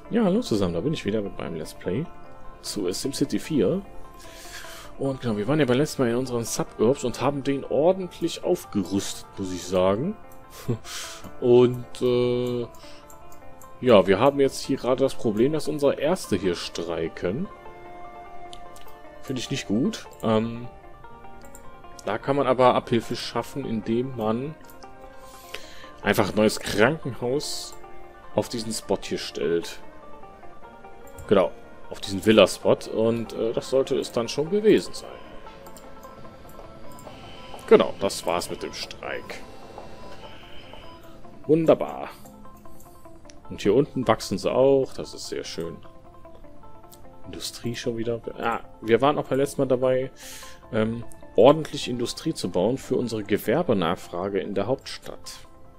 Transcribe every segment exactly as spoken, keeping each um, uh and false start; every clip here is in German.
Ja, hallo zusammen, da bin ich wieder mit meinem Let's Play zu SimCity vier. Und genau, wir waren ja beim letzten Mal in unseren Suburbs und haben den ordentlich aufgerüstet, muss ich sagen. Und, äh, ja, wir haben jetzt hier gerade das Problem, dass unsere Erste hier streiken. Finde ich nicht gut. Ähm, da kann man aber Abhilfe schaffen, indem man einfach ein neues Krankenhaus auf diesen Spot hier stellt. Genau, auf diesen Villa-Spot. Und äh, das sollte es dann schon gewesen sein. Genau, das war's mit dem Streik. Wunderbar. Und hier unten wachsen sie auch. Das ist sehr schön. Industrie schon wieder. Ah, wir waren auch beim letzten Mal dabei, ähm, ordentlich Industrie zu bauen für unsere Gewerbenachfrage in der Hauptstadt.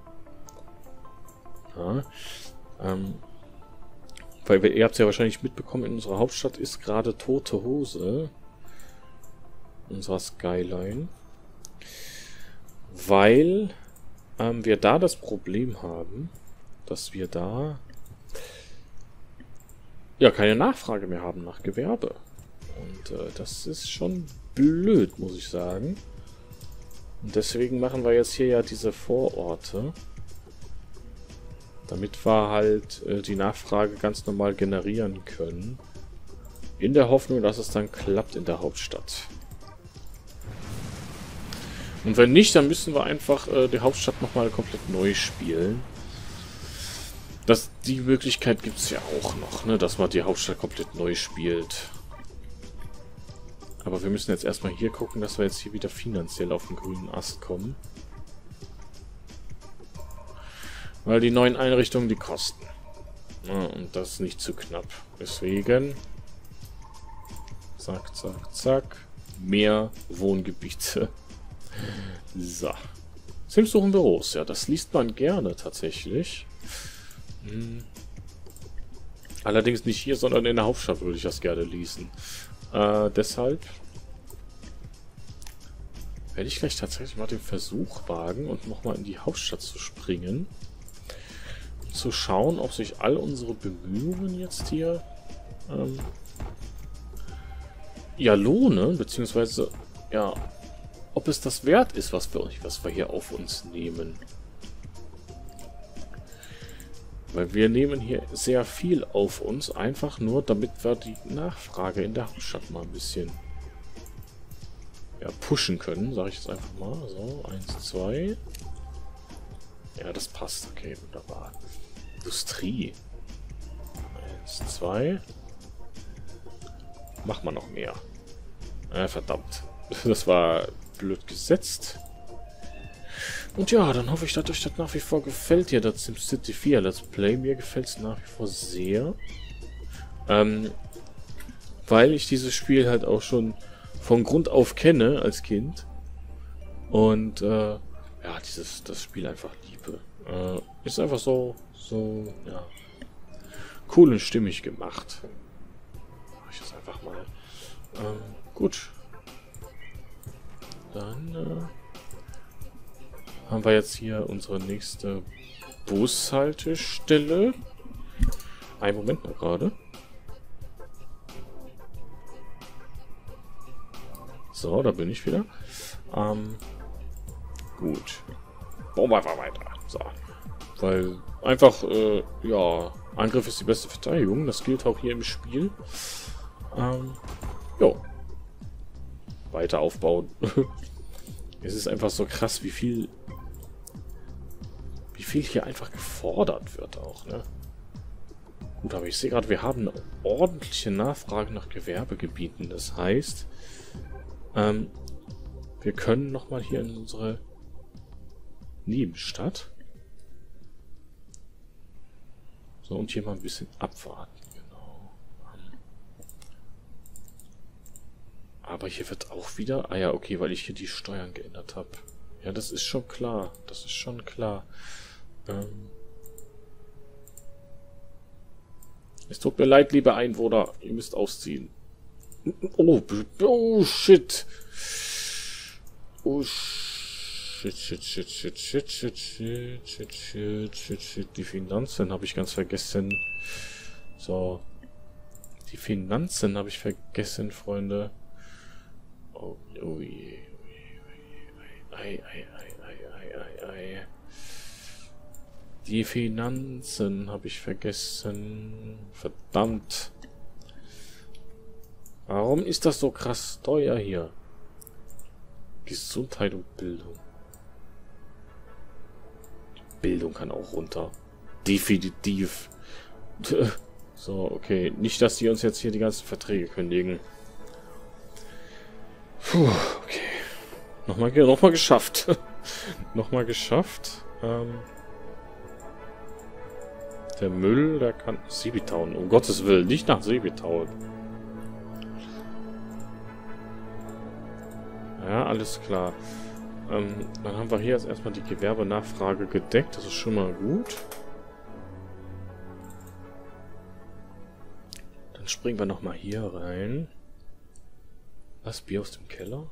Ja, ähm, weil wir, ihr habt es ja wahrscheinlich mitbekommen, in unserer Hauptstadt ist gerade tote Hose. Unserer Skyline. Weil ähm, wir da das Problem haben, dass wir da ja keine Nachfrage mehr haben nach Gewerbe. Und äh, das ist schon blöd, muss ich sagen. Und deswegen machen wir jetzt hier ja diese Vororte. Damit wir halt äh, die Nachfrage ganz normal generieren können. In der Hoffnung, dass es dann klappt in der Hauptstadt. Und wenn nicht, dann müssen wir einfach äh, die Hauptstadt nochmal komplett neu spielen. Das, die Möglichkeit gibt es ja auch noch, ne, dass man die Hauptstadt komplett neu spielt. Aber wir müssen jetzt erstmal hier gucken, dass wir jetzt hier wieder finanziell auf den grünen Ast kommen. Weil die neuen Einrichtungen, die kosten. Ja, und das nicht zu knapp. Deswegen... Zack, zack, zack. Mehr Wohngebiete. So. Sims suchen Büros. Ja, das liest man gerne tatsächlich. Hm. Allerdings nicht hier, sondern in der Hauptstadt würde ich das gerne lesen. Äh, deshalb... werde ich gleich tatsächlich mal den Versuch wagen und nochmal in die Hauptstadt zu springen. Zu schauen, ob sich all unsere Bemühungen jetzt hier ähm, ja lohnen, beziehungsweise ja, ob es das wert ist, was wir, was wir hier auf uns nehmen. Weil wir nehmen hier sehr viel auf uns, einfach nur, damit wir die Nachfrage in der Hauptstadt mal ein bisschen ja, pushen können, sage ich jetzt einfach mal. So, eins, zwei. Ja, das passt. Okay, wunderbar. Industrie. Eins, zwei. Macht man noch mehr. Äh, verdammt. Das war blöd gesetzt. Und ja, dann hoffe ich, dass euch das nach wie vor gefällt hier, das SimCity vier Let's Play. Mir gefällt es nach wie vor sehr. Ähm, weil ich dieses Spiel halt auch schon von Grund auf kenne als Kind. Und, äh, ja, dieses, das Spiel einfach liebe. Äh, ist einfach so, so, ja, cool und stimmig gemacht. Mach ich das einfach mal. Ähm, gut. Dann, äh, haben wir jetzt hier unsere nächste Bushaltestelle. Einen Moment noch gerade. So, da bin ich wieder. Ähm, gut. Bauen wir einfach weiter. So. Weil einfach, äh, ja, Angriff ist die beste Verteidigung. Das gilt auch hier im Spiel. Ähm, jo. Weiter aufbauen. Es ist einfach so krass, wie viel wie viel hier einfach gefordert wird auch, ne? Gut, aber ich sehe gerade, wir haben eine ordentliche Nachfrage nach Gewerbegebieten. Das heißt, ähm, wir können nochmal hier in unsere Nebenstadt. So, und hier mal ein bisschen abwarten, genau. Aber hier wird auch wieder... Ah ja, okay, weil ich hier die Steuern geändert habe. Ja, das ist schon klar. Das ist schon klar. Ähm es tut mir leid, liebe Einwohner. Ihr müsst ausziehen. Oh, oh shit. Oh shit, shit, shit, shit, shit, shit, shit, shit, shit, shit, shit. Die Finanzen habe ich ganz vergessen. So. Die Finanzen habe ich vergessen, Freunde. Oh, oh je. Ei, ei, ei, ei, ei, ei. Die Finanzen habe ich vergessen. Verdammt. Warum ist das so krass teuer hier? Gesundheit und Bildung. Bildung kann auch runter. Definitiv. So, okay. Nicht, dass die uns jetzt hier die ganzen Verträge kündigen. Puh, okay. Nochmal, nochmal geschafft. Nochmal geschafft. Ähm, der Müll, der kann... Seebitown, um Gottes Willen, nicht nach Seebitown. Ja, alles klar. Ähm, dann haben wir hier jetzt erstmal die Gewerbenachfrage gedeckt. Das ist schon mal gut. Dann springen wir nochmal hier rein. Was? Bier aus dem Keller?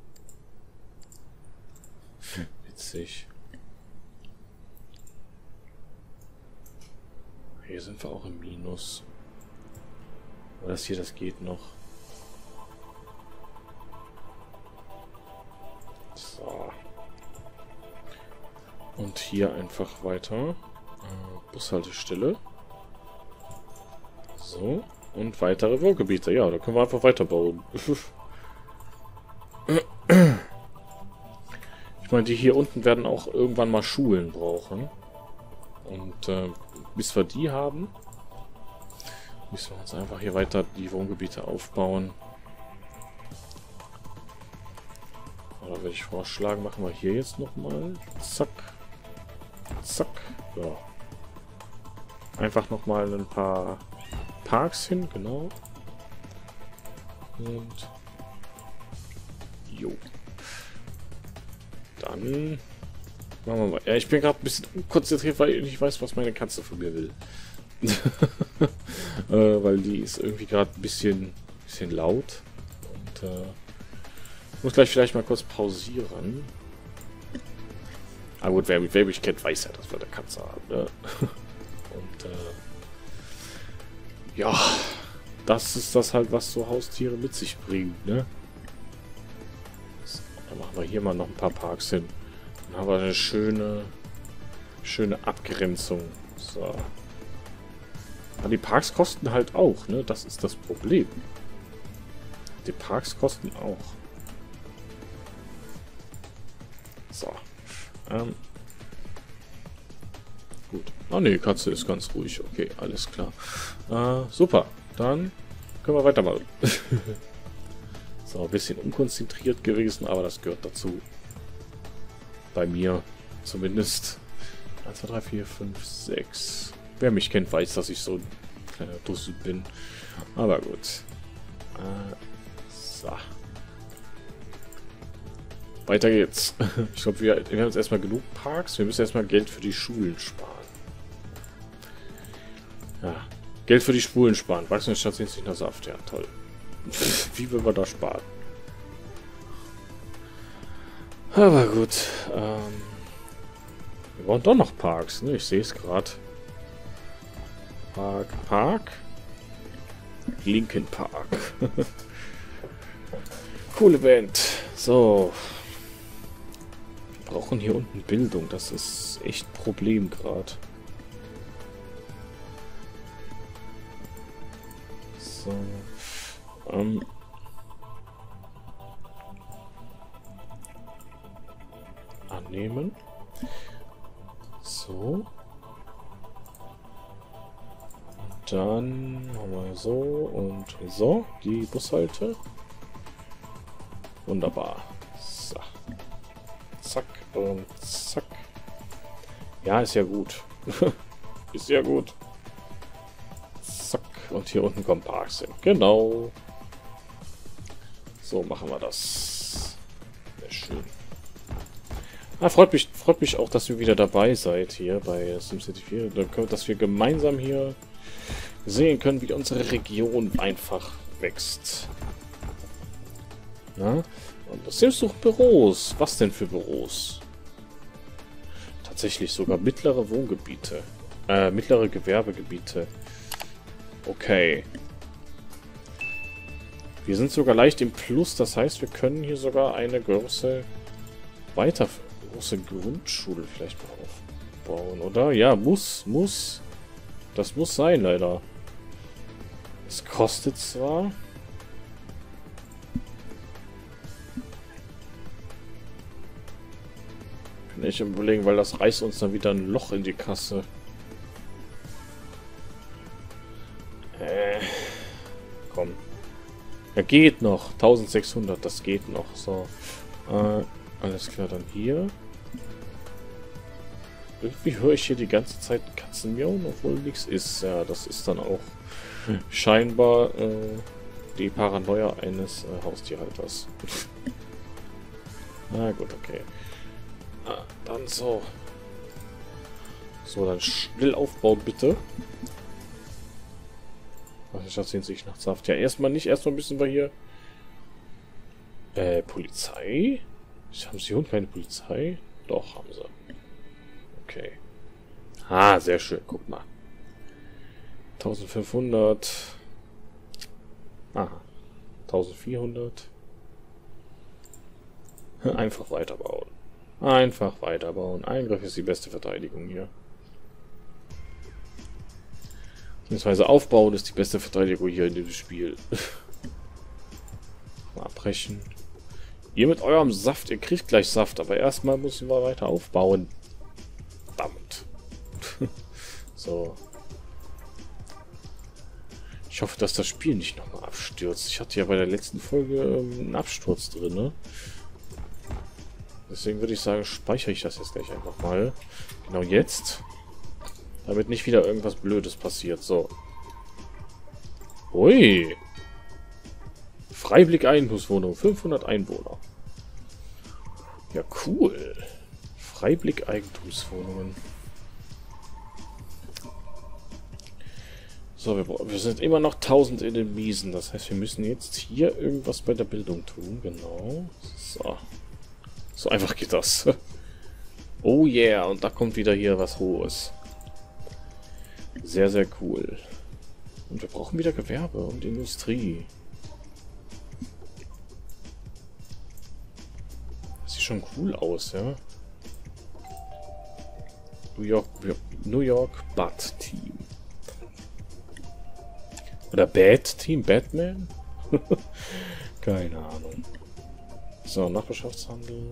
Hm, witzig. Hier sind wir auch im Minus. Aber das hier, das geht noch. So. Und hier einfach weiter. Äh, Bushaltestelle. So. Und weitere Wohngebiete. Ja, da können wir einfach weiterbauen. Ich meine, die hier unten werden auch irgendwann mal Schulen brauchen. Und äh, bis wir die haben, müssen wir uns einfach hier weiter die Wohngebiete aufbauen. Da würde ich vorschlagen, machen wir hier jetzt nochmal. Zack. Zack. Ja. Einfach nochmal ein paar Parks hin, genau. Und jo. Dann machen wir mal. Ja, ich bin gerade ein bisschen unkonzentriert, weil ich nicht weiß, was meine Katze von mir will. äh, weil die ist irgendwie gerade ein bisschen, bisschen laut. Und äh, ich muss gleich vielleicht mal kurz pausieren. Aber gut, wer, wer mich kennt, weiß ja, dass wir eine Katze haben. Ne? Und äh, ja, das ist das halt, was so Haustiere mit sich bringen. Ne? So, dann machen wir hier mal noch ein paar Parks hin. Dann haben wir eine schöne, schöne Abgrenzung. So. Aber die Parks kosten halt auch, ne? Das ist das Problem. Die Parks kosten auch. So. Ähm. Gut. Ah ne, die Katze ist ganz ruhig. Okay, alles klar. Äh, super. Dann können wir weitermachen. So, ein bisschen unkonzentriert gewesen, aber das gehört dazu. Bei mir zumindest. eins, zwei, drei, vier, fünf, sechs. Wer mich kennt, weiß, dass ich so ein kleiner Dussel bin. Aber gut. Äh, so. Weiter geht's. Ich glaube, wir, wir haben jetzt erstmal genug Parks. Wir müssen erstmal Geld für die Schulen sparen. Ja. Geld für die Spulen sparen. Wachsende Stadt sind sich nach Saft. Ja, toll. Wie will man da sparen? Aber gut. Ähm, wir brauchen doch noch Parks. Ne? Ich sehe es gerade. Park, Park. Linkin Park. Coole Band. So. Wir brauchen hier unten Bildung. Das ist echt ein Problem gerade. So. Ähm. Annehmen. So. Und dann haben wir so und so die Bushalte. Wunderbar. So. Zack und zack. Ja, ist ja gut. Ist ja gut. Zack. Und hier unten kommen Parks hin. Genau. So machen wir das. Sehr schön. Ah, freut mich, freut mich auch, dass ihr wieder dabei seid hier bei SimCity vier. Dass wir gemeinsam hier sehen können, wie unsere Region einfach wächst. Na? Und das sind doch Büros. Was denn für Büros? Tatsächlich sogar mittlere Wohngebiete. Äh, mittlere Gewerbegebiete. Okay. Wir sind sogar leicht im Plus, das heißt, wir können hier sogar eine große, weiter große Grundschule vielleicht mal aufbauen, oder? Ja, muss, muss. Das muss sein, leider. Es kostet zwar... Bin ich im Überlegen, weil das reißt uns dann wieder ein Loch in die Kasse. Äh, komm. Ja, geht noch. eintausendsechshundert, das geht noch. So. Äh, alles klar, dann hier. Irgendwie höre ich hier die ganze Zeit Katzen miauen, obwohl nichts ist. Ja, das ist dann auch scheinbar äh, die Paranoia eines äh, Haustierhalters. Na gut, okay. Ah, dann so. So, dann schnell aufbauen, bitte. Was ist das hinsichtlich nach Saft? Ja, erstmal nicht. Erstmal müssen wir hier... Äh, Polizei? Haben sie und keine Polizei? Doch, haben sie. Okay. Ah, sehr schön. Guck mal. eintausendfünfhundert. Aha. eintausendvierhundert. Einfach weiterbauen. Einfach weiterbauen. Eingriff ist die beste Verteidigung hier. Beziehungsweise aufbauen ist die beste Verteidigung hier in diesem Spiel. Mal abbrechen. Ihr mit eurem Saft, ihr kriegt gleich Saft, aber erstmal müssen wir weiter aufbauen. Verdammt. So. Ich hoffe, dass das Spiel nicht nochmal abstürzt. Ich hatte ja bei der letzten Folge ähm, einen Absturz drin, ne? Deswegen würde ich sagen, speichere ich das jetzt gleich einfach mal. Genau jetzt. Damit nicht wieder irgendwas Blödes passiert. So. Ui. Freiblick Eigentumswohnung. fünfhundert Einwohner. Ja, cool. Freiblick Eigentumswohnungen. So, wir, wir sind immer noch tausend in den Miesen. Das heißt, wir müssen jetzt hier irgendwas bei der Bildung tun. Genau. So. So einfach geht das. Oh yeah, und da kommt wieder hier was Hohes. Sehr, sehr cool. Und wir brauchen wieder Gewerbe und Industrie. Das sieht schon cool aus, ja. New York, New York Bat Team. Oder Bad Team? Batman? Keine Ahnung. So, Nachbarschaftshandel.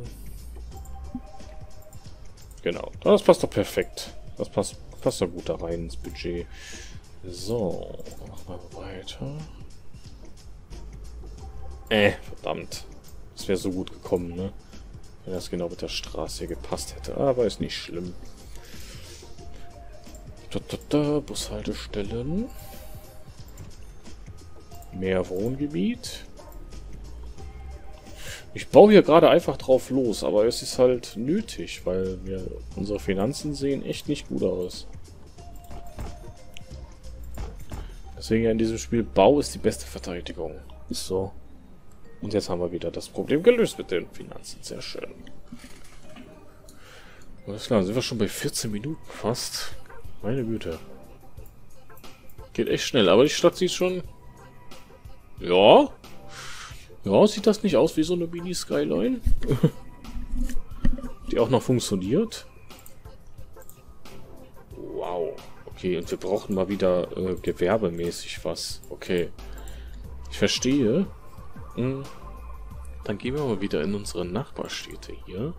Genau. Das passt doch perfekt. Das passt, passt doch gut da rein ins Budget. So, machen wir weiter. Äh, verdammt. Das wäre so gut gekommen, ne? Wenn das genau mit der Straße hier gepasst hätte. Aber ist nicht schlimm. Da, da, da, Bushaltestellen. Mehr Wohngebiet. Ich baue hier gerade einfach drauf los, aber es ist halt nötig, weil wir unsere Finanzen sehen echt nicht gut aus. Deswegen ja in diesem Spiel, Bau ist die beste Verteidigung. Ist so. Und jetzt haben wir wieder das Problem gelöst mit den Finanzen. Sehr schön. Alles klar, dann sind wir schon bei vierzehn Minuten fast. Meine Güte. Geht echt schnell, aber die Stadt sieht schon... Ja. Ja, sieht das nicht aus wie so eine Mini-Skyline? Die auch noch funktioniert. Wow. Okay, und wir brauchen mal wieder äh, gewerbemäßig was. Okay. Ich verstehe. Hm. Dann gehen wir mal wieder in unsere Nachbarstädte hier.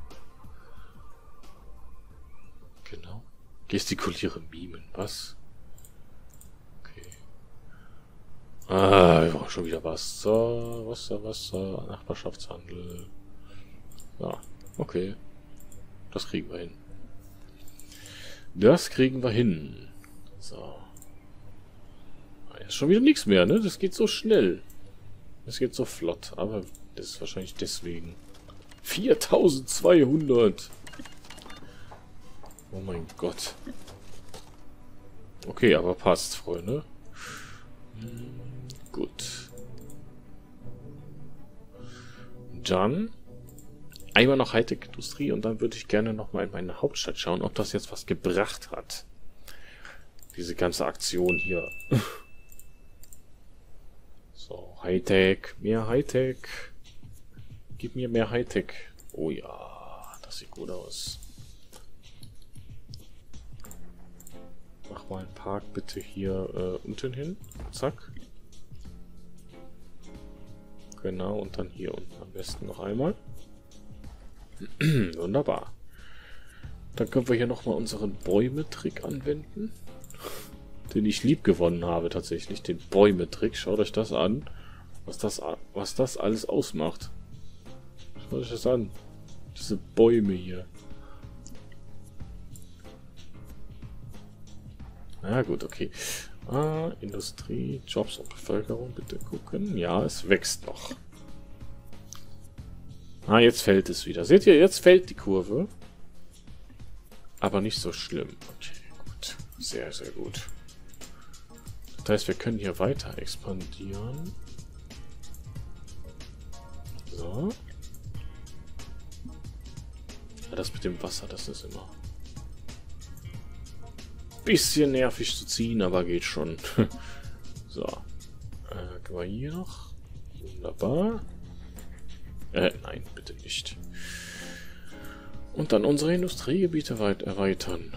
Genau. Gestikuliere Mimen. Was? Okay. Ah, wir brauchen schon wieder Wasser. Wasser, Wasser. Nachbarschaftshandel. Ja, okay. Das kriegen wir hin. Das kriegen wir hin. So. Ist schon wieder nichts mehr, ne? Das geht so schnell. Das geht so flott. Aber das ist wahrscheinlich deswegen. viertausendzweihundert. Oh mein Gott. Okay, aber passt, Freunde. Hm, gut. Dann einmal noch Hightech-Industrie und dann würde ich gerne nochmal in meine Hauptstadt schauen, ob das jetzt was gebracht hat. Diese ganze Aktion hier. Hightech, mehr Hightech. Gib mir mehr Hightech. Oh ja, das sieht gut aus. Mach mal einen Park bitte hier äh, unten hin. Zack. Genau, und dann hier unten am besten noch einmal. Wunderbar. Dann können wir hier nochmal unseren Bäume-Trick anwenden. Den ich lieb gewonnen habe tatsächlich. Den Bäume-Trick. Schaut euch das an. Was das, was das alles ausmacht. Schaut euch das an. Diese Bäume hier. Na gut, okay. Ah, Industrie, Jobs und Bevölkerung, bitte gucken. Ja, es wächst noch. Ah, jetzt fällt es wieder. Seht ihr, jetzt fällt die Kurve. Aber nicht so schlimm. Okay, gut. Sehr, sehr gut. Das heißt, wir können hier weiter expandieren. So. Ja, das mit dem Wasser, das ist immer bisschen nervig zu ziehen, aber geht schon. So. Äh, können wir hier noch? Wunderbar. Äh, nein, bitte nicht. Und dann unsere Industriegebiete weit erweitern.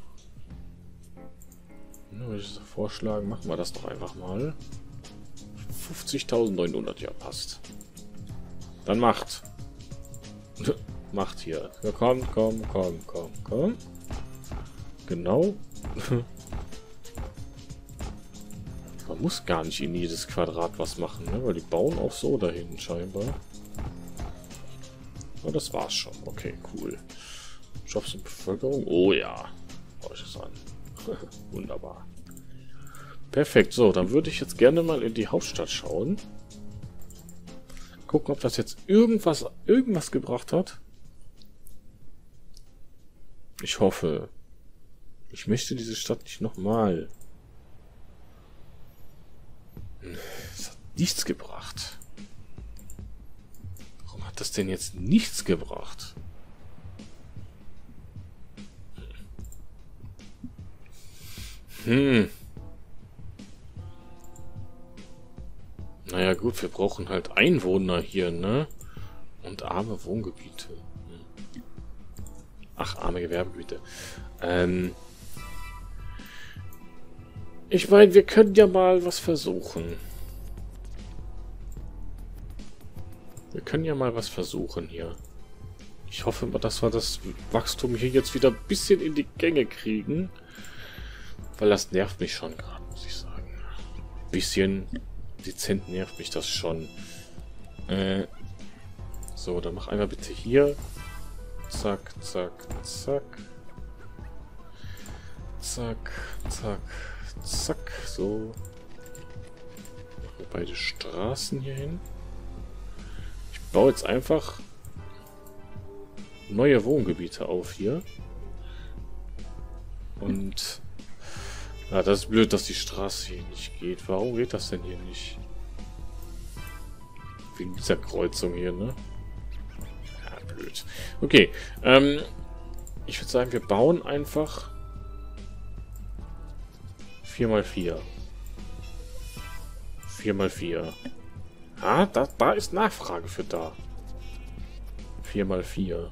Ja, würde ich so vorschlagen, machen wir das doch einfach mal. fünfzigtausendneunhundert, ja, passt. Dann macht. Macht hier. Ja, komm, komm, komm, komm, komm. Genau. Man muss gar nicht in jedes Quadrat was machen, ne? Weil die bauen auch so dahin scheinbar. Aber das war's schon. Okay, cool. Jobs und Bevölkerung. Oh ja. Schau ich das an. Wunderbar. Perfekt. So, dann würde ich jetzt gerne mal in die Hauptstadt schauen. Gucken, ob das jetzt irgendwas, irgendwas gebracht hat. Ich hoffe. Ich möchte diese Stadt nicht nochmal. Es hat nichts gebracht. Warum hat das denn jetzt nichts gebracht? Hm. Naja gut, wir brauchen halt Einwohner hier, ne? Und arme Wohngebiete. Ach, arme Gewerbegebiete. Ähm... Ich meine, wir können ja mal was versuchen. Wir können ja mal was versuchen hier. Ich hoffe mal, dass wir das Wachstum hier jetzt wieder ein bisschen in die Gänge kriegen. Weil das nervt mich schon gerade, muss ich sagen. Ein bisschen dezent nervt mich das schon. Äh, so, dann mach einmal bitte hier. Zack, zack, zack. Zack, zack. Zack, so. Machen wir beide Straßen hier hin. Ich baue jetzt einfach neue Wohngebiete auf hier. Und ja, das ist blöd, dass die Straße hier nicht geht. Warum geht das denn hier nicht? Wegen dieser Kreuzung hier, ne? Ja, blöd. Okay, ähm, ich würde sagen, wir bauen einfach vier mal vier. vier mal vier. Ah, da, da ist Nachfrage für da. vier mal vier.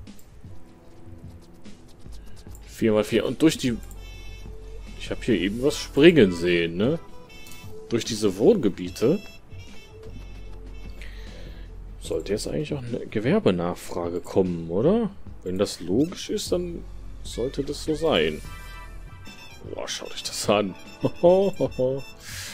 vier mal vier. Und durch die... Ich habe hier eben was springen sehen, ne? Durch diese Wohngebiete sollte jetzt eigentlich auch eine Gewerbenachfrage kommen, oder? Wenn das logisch ist, dann sollte das so sein. Boah, schaut euch das an. Boah,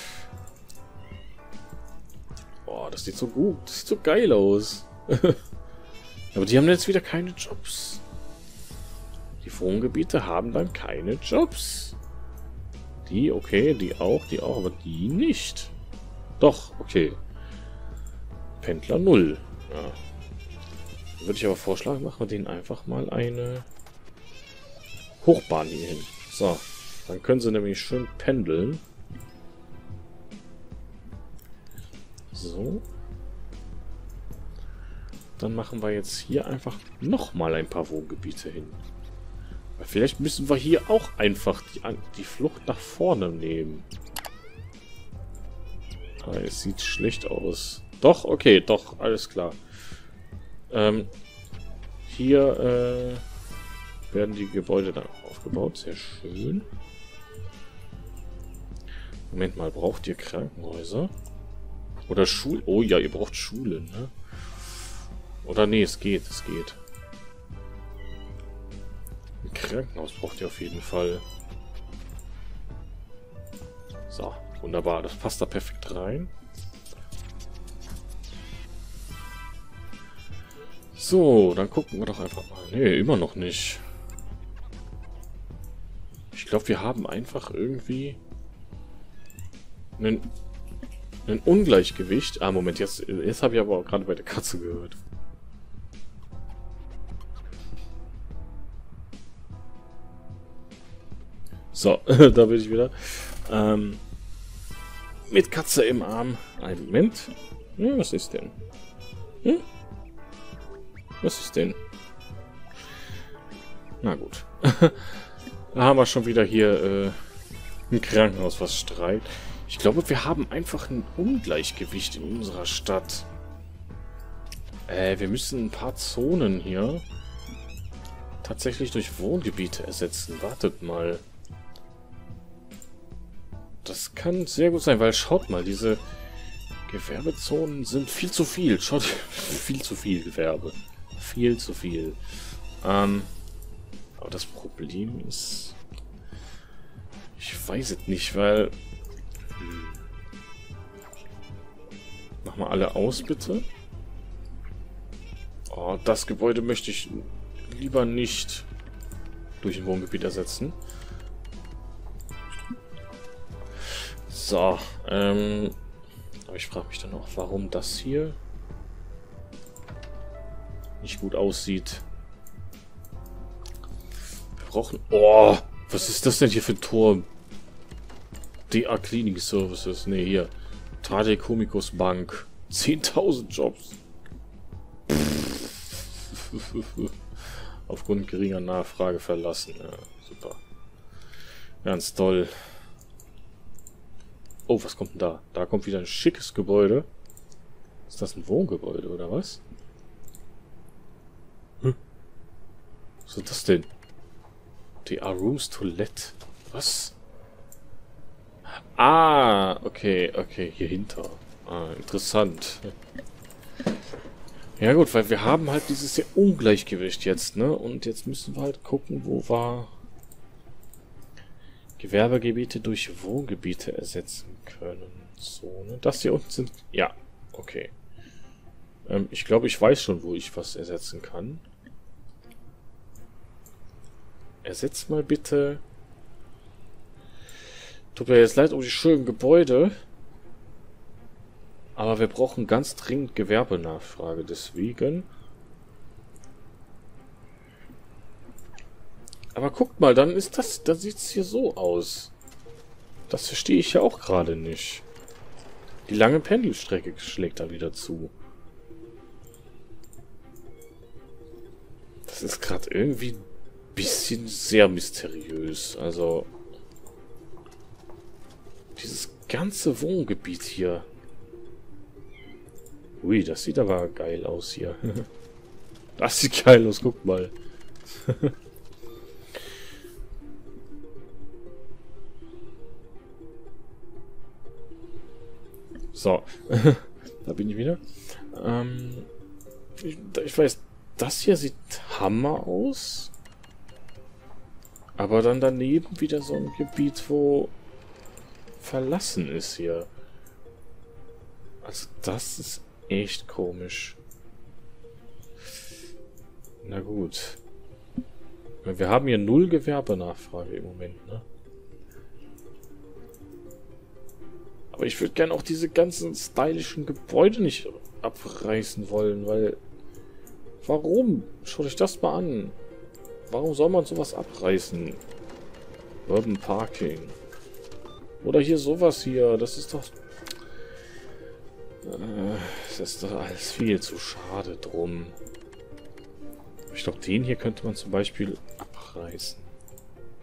das sieht so gut. Das sieht so geil aus. Aber die haben jetzt wieder keine Jobs. Die Wohngebiete haben dann keine Jobs. Die, okay, die auch, die auch, aber die nicht. Doch, okay. Pendler null. Ja. Würde ich aber vorschlagen, machen wir denen einfach mal eine Hochbahn hier hin. So. Dann können sie nämlich schön pendeln. So. Dann machen wir jetzt hier einfach nochmal ein paar Wohngebiete hin. Weil vielleicht müssen wir hier auch einfach die, die Flucht nach vorne nehmen. Ah, es sieht schlecht aus. Doch, okay, doch, alles klar. Ähm, hier äh, werden die Gebäude dann auch aufgebaut. Sehr schön. Moment mal, braucht ihr Krankenhäuser? Oder Schulen? Oh ja, ihr braucht Schulen, ne? Oder nee, es geht, es geht. Ein Krankenhaus braucht ihr auf jeden Fall. So, wunderbar. Das passt da perfekt rein. So, dann gucken wir doch einfach mal. Nee, immer noch nicht. Ich glaube, wir haben einfach irgendwie einen, einen Ungleichgewicht. Ah, Moment, jetzt, jetzt habe ich aber auch gerade bei der Katze gehört. So, da bin ich wieder. Ähm, mit Katze im Arm. Einen Moment. Hm, was ist denn? Hm? Was ist denn? Na gut. Da haben wir schon wieder hier äh, ein Krankenhaus, was streikt. Ich glaube, wir haben einfach ein Ungleichgewicht in unserer Stadt. Äh, wir müssen ein paar Zonen hier tatsächlich durch Wohngebiete ersetzen. Wartet mal. Das kann sehr gut sein, weil schaut mal, diese Gewerbezonen sind viel zu viel. Schaut, viel zu viel Gewerbe. Viel zu viel. Ähm, aber das Problem ist... Ich weiß es nicht, weil... Hm. Mach mal alle aus, bitte. Oh, das Gebäude möchte ich lieber nicht durch ein Wohngebiet ersetzen. So, ähm... aber ich frage mich dann auch, warum das hier nicht gut aussieht. Wir brauchen... Oh, was ist das denn hier für ein Tor? D A Cleaning Services. Ne, hier. Tade Comicus Bank. zehntausend Jobs. Aufgrund geringer Nachfrage verlassen. Ja, super. Ganz toll. Oh, was kommt denn da? Da kommt wieder ein schickes Gebäude. Ist das ein Wohngebäude, oder was? Hm? Was ist das denn? D A Rooms Toilette. Was? Ah, okay, okay, hier hinter. Ah, interessant. Ja gut, weil wir haben halt dieses sehr Ungleichgewicht jetzt, ne? Und jetzt müssen wir halt gucken, wo wir Gewerbegebiete durch Wohngebiete ersetzen können. So, ne? Das hier unten sind... Ja, okay. Ähm, ich glaube, ich weiß schon, wo ich was ersetzen kann. Ersetzt mal bitte... Tut mir jetzt leid um die schönen Gebäude. Aber wir brauchen ganz dringend Gewerbenachfrage. Deswegen... Aber guckt mal, dann ist das... Dann sieht es hier so aus. Das verstehe ich ja auch gerade nicht. Die lange Pendelstrecke schlägt da wieder zu. Das ist gerade irgendwie ein bisschen sehr mysteriös. Also... Dieses ganze Wohngebiet hier. Ui, das sieht aber geil aus hier. Das sieht geil aus, guck mal. So. Da bin ich wieder. Ähm, ich, ich weiß, das hier sieht Hammer aus. Aber dann daneben wieder so ein Gebiet, wo verlassen ist hier. Also das ist echt komisch. Na gut. Wir haben hier null Gewerbenachfrage im Moment, ne? Aber ich würde gerne auch diese ganzen stylischen Gebäude nicht abreißen wollen, weil... Warum? Schaut euch das mal an. Warum soll man sowas abreißen? Urban Parking. Oder hier sowas hier. Das ist doch... Äh, das ist doch alles viel zu schade drum. Ich glaube, den hier könnte man zum Beispiel abreißen.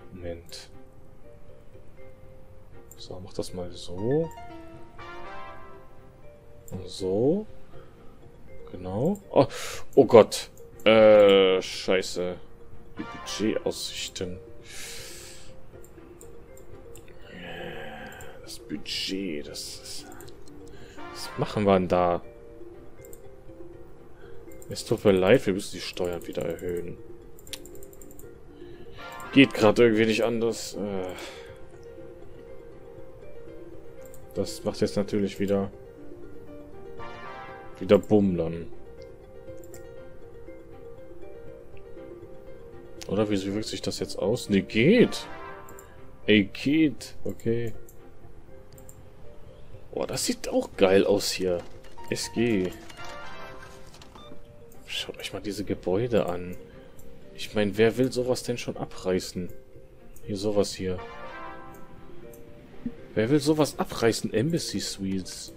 Moment. So, mach das mal so. So. Genau. Oh, oh Gott. Äh, scheiße. Die Budgetaussichten. Das Budget, das ist... Was machen wir denn da? Es tut mir leid, wir müssen die Steuern wieder erhöhen. Geht gerade irgendwie nicht anders. Äh, das macht jetzt natürlich wieder... Wieder Bumm dann. Oder wie wirkt sich das jetzt aus? Ne, geht. Ey, geht. Okay. Boah, das sieht auch geil aus hier. S G. Schaut euch mal diese Gebäude an. Ich meine, wer will sowas denn schon abreißen? Hier, sowas hier. Wer will sowas abreißen? Embassy Suites.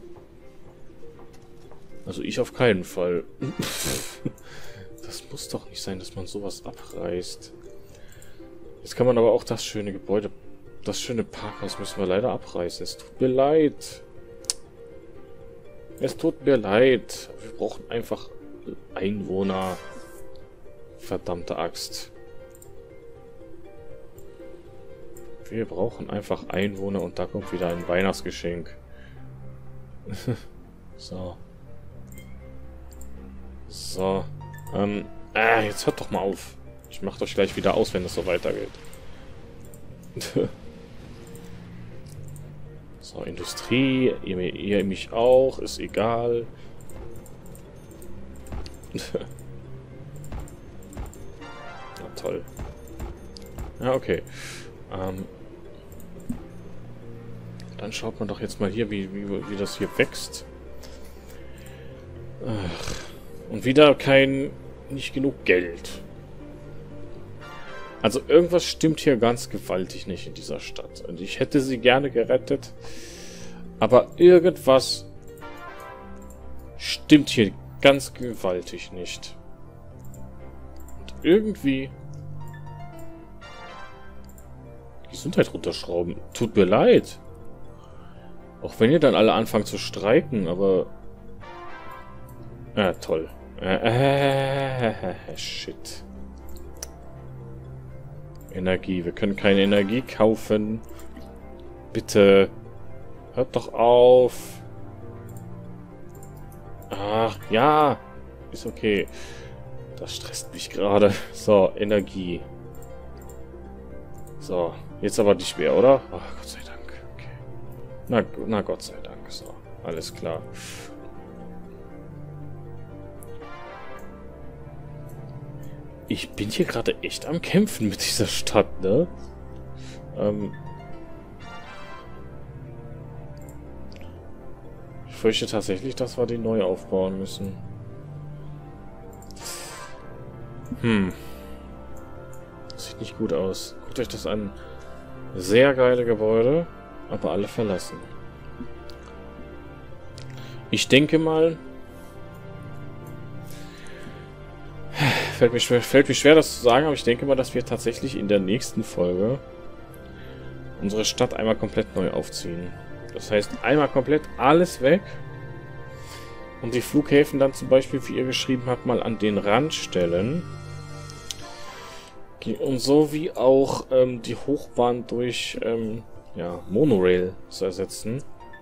Also ich auf keinen Fall. Das muss doch nicht sein, dass man sowas abreißt. Jetzt kann man aber auch das schöne Gebäude, das schöne Parkhaus müssen wir leider abreißen. Es tut mir leid. Es tut mir leid. Wir brauchen einfach Einwohner. Verdammte Axt. Wir brauchen einfach Einwohner und da kommt wieder ein Weihnachtsgeschenk. So. So. Ähm. Ah, jetzt hört doch mal auf. Ich mach euch gleich wieder aus, wenn es so weitergeht. So, Industrie. Ihr, ihr mich auch. Ist egal. Na toll. Ja, okay. Ähm. Dann schaut man doch jetzt mal hier, wie, wie, wie das hier wächst. Ach. Und wieder kein... nicht genug Geld. Also irgendwas stimmt hier ganz gewaltig nicht in dieser Stadt. Und ich hätte sie gerne gerettet. Aber irgendwas stimmt hier ganz gewaltig nicht. Und irgendwie... Gesundheit runterschrauben. Tut mir leid. Auch wenn ihr dann alle anfangt zu streiken, aber... Ja, toll. Äh, äh, shit. Energie. Wir können keine Energie kaufen. Bitte. Hört doch auf. Ach, ja. Ist okay. Das stresst mich gerade. So, Energie. So. Jetzt aber nicht mehr, oder? Ach, Gott sei Dank. Okay. Na, na Gott sei Dank. So. Alles klar. Ich bin hier gerade echt am Kämpfen mit dieser Stadt, ne? Ähm ich fürchte tatsächlich, dass wir die neu aufbauen müssen. Hm. Das sieht nicht gut aus. Guckt euch das an. Sehr geile Gebäude, aber alle verlassen. Ich denke mal... Fällt mir, schwer, fällt mir schwer, das zu sagen, aber ich denke mal, dass wir tatsächlich in der nächsten Folge unsere Stadt einmal komplett neu aufziehen. Das heißt, einmal komplett alles weg und die Flughäfen dann zum Beispiel, wie ihr geschrieben habt, mal an den Rand stellen. Und so wie auch ähm, die Hochbahn durch ähm, ja, Monorail zu ersetzen.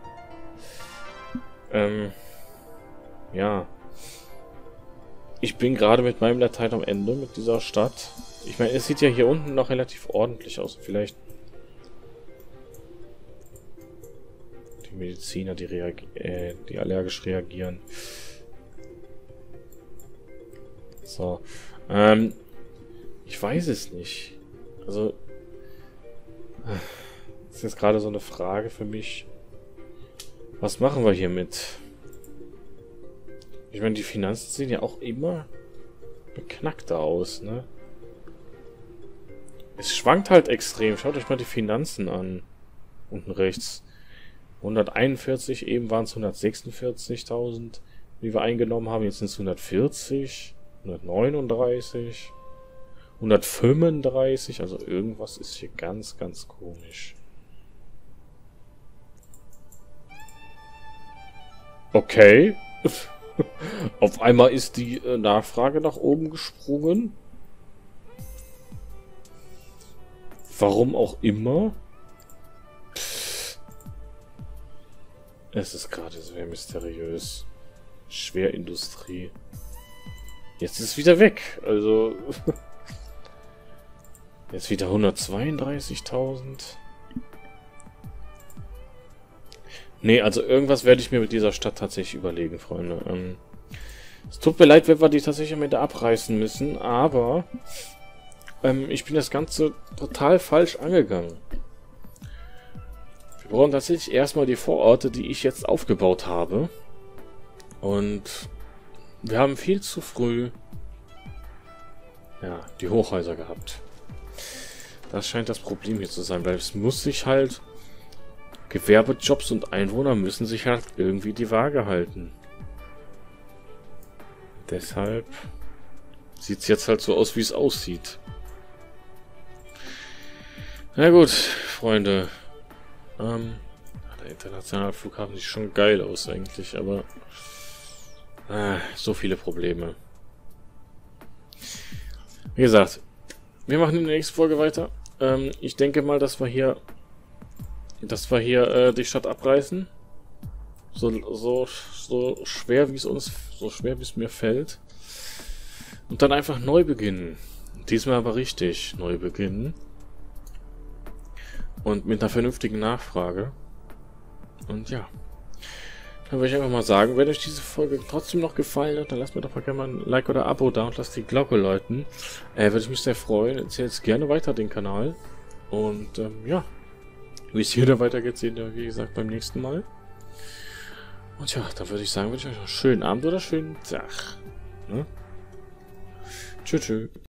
Ähm, ja. Ich bin gerade mit meinem Latein am Ende mit dieser Stadt. Ich meine, es sieht ja hier unten noch relativ ordentlich aus. Vielleicht die Mediziner, die, reagi äh, die allergisch reagieren. So. Ähm, ich weiß es nicht. Also, das ist jetzt gerade so eine Frage für mich. Was machen wir hier mit? Ich meine, die Finanzen sehen ja auch immer beknackter aus, ne? Es schwankt halt extrem. Schaut euch mal die Finanzen an. Unten rechts. hunderteinundvierzig, eben waren es hundertsechsundvierzigtausend, die wir eingenommen haben. Jetzt sind es hundertvierzig, hundertneununddreißig, hundertfünfunddreißig. Also irgendwas ist hier ganz, ganz komisch. Okay. Auf einmal ist die äh, Nachfrage nach oben gesprungen. Warum auch immer. Es ist gerade sehr mysteriös. Schwerindustrie. Jetzt ist es wieder weg. Also. Jetzt wieder hundertzweiunddreißigtausend. Nee, also irgendwas werde ich mir mit dieser Stadt tatsächlich überlegen, Freunde. Ähm, es tut mir leid, wenn wir die tatsächlich am Ende abreißen müssen, aber ähm, ich bin das Ganze total falsch angegangen. Wir brauchen tatsächlich erstmal die Vororte, die ich jetzt aufgebaut habe. Und wir haben viel zu früh ja, die Hochhäuser gehabt. Das scheint das Problem hier zu sein, weil es muss sich halt... Gewerbejobs und Einwohner müssen sich halt irgendwie die Waage halten. Deshalb sieht es jetzt halt so aus, wie es aussieht. Na gut, Freunde. Ähm, der internationale Flughafen sieht schon geil aus eigentlich, aber ah, so viele Probleme. Wie gesagt, wir machen in der nächsten Folge weiter. Ähm, ich denke mal, dass wir hier dass wir hier äh, die Stadt abreißen. So, so, so schwer wie es uns, so schwer wie es mir fällt. Und dann einfach neu beginnen. Diesmal aber richtig neu beginnen. Und mit einer vernünftigen Nachfrage. Und ja. Dann würde ich einfach mal sagen, wenn euch diese Folge trotzdem noch gefallen hat, dann lasst mir doch mal gerne mal ein Like oder Abo da und lasst die Glocke läuten. Äh, würde ich mich sehr freuen. Erzählt jetzt gerne weiter den Kanal. Und ähm, ja. Wie es hier da weitergeht, sehen wir, wie gesagt, beim nächsten Mal. Und ja, dann würde ich sagen, wünsche ich euch noch einen schönen Abend oder schönen Tag. Ne? Tschüss, tschüss.